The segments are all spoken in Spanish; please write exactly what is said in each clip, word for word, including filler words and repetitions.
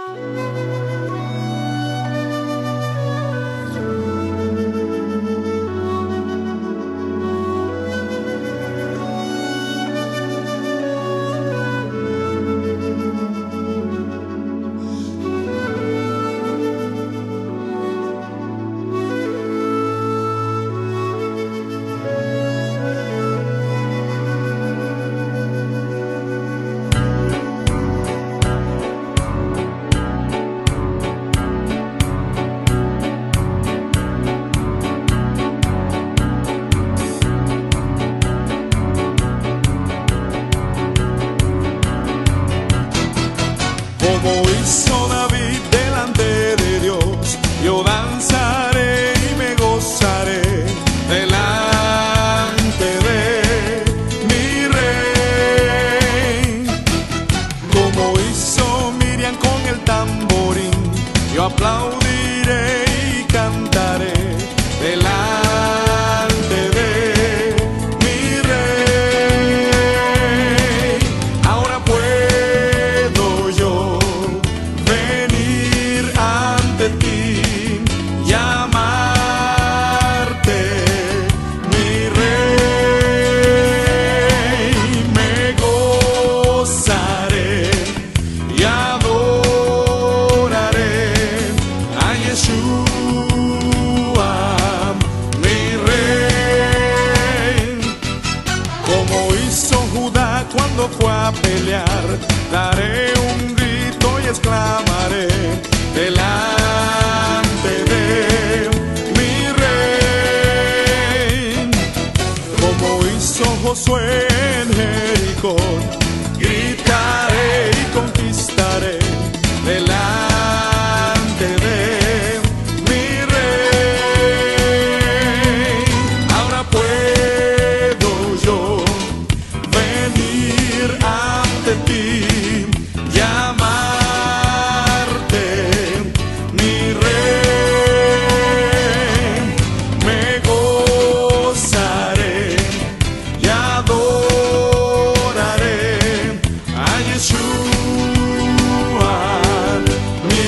Como hizo David delante de Dios, yo danzaré y me gozaré delante de mi rey. Como hizo Miriam con el tamborín, yo aplaudiré y cantaré delante de mi rey. Ahora puedo yo venir ante ti, llamarte mi rey. Me gozaré y adoraré a Yeshua, mi rey. Como hizo Judá cuando fue a pelear, daré un grito y exclamaré delante de mi rey. Como hizo Josué en Jericó, gritaré y conquistaré delante de mi rey. Ahora puedo yo venir ante ti, llamarte mi rey. Me gozaré y adoraré a Yeshua, mi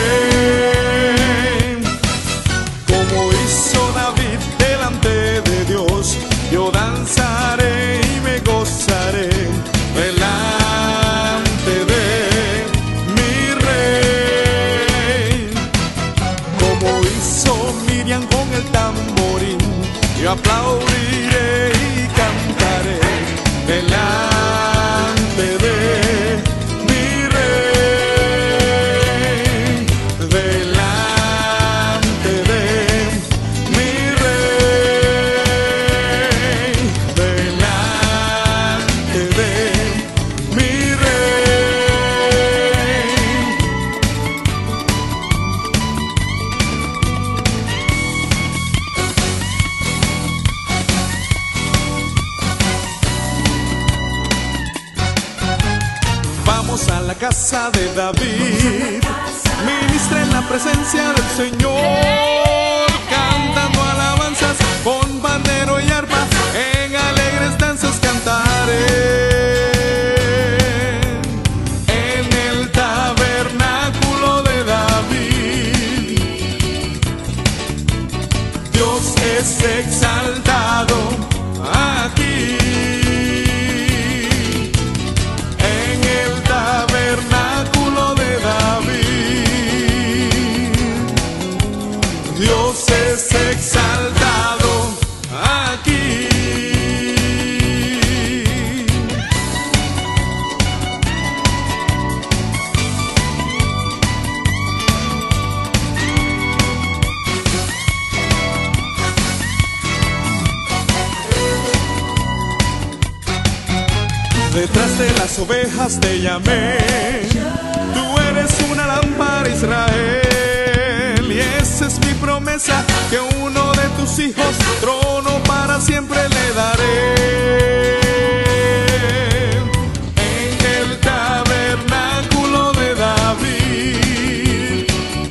rey. Como hizo David delante de Dios, yo danzaré y me gozaré delante de mi rey. Como hizo Miriam con el tamborín, yo aplaudiré y cantaré delante de mi rey. Delante de mi rey. Delante de mi rey. Vamos a la casa de David, ministra en la presencia del Señor, cantando alabanzas con pandero y arpa, en alegres danzas cantaré. En el tabernáculo de David, Dios es exaltado aquí. En el tabernáculo de David, Dios es exaltado aquí. Detrás de las ovejas te llamé, tú eres una lámpara, Israel, y esa es mi promesa, que uno de tus hijos trono para siempre le daré. En el tabernáculo de David,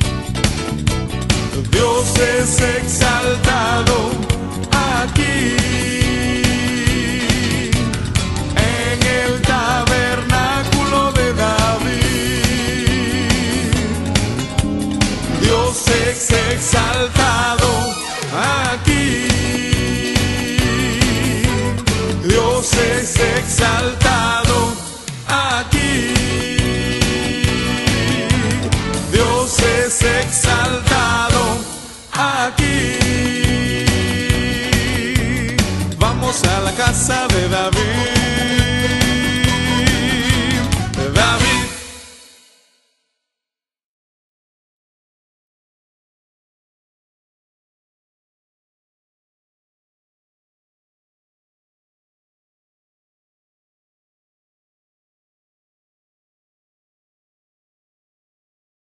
Dios es exaltado aquí. En el tabernáculo de David, casa de David.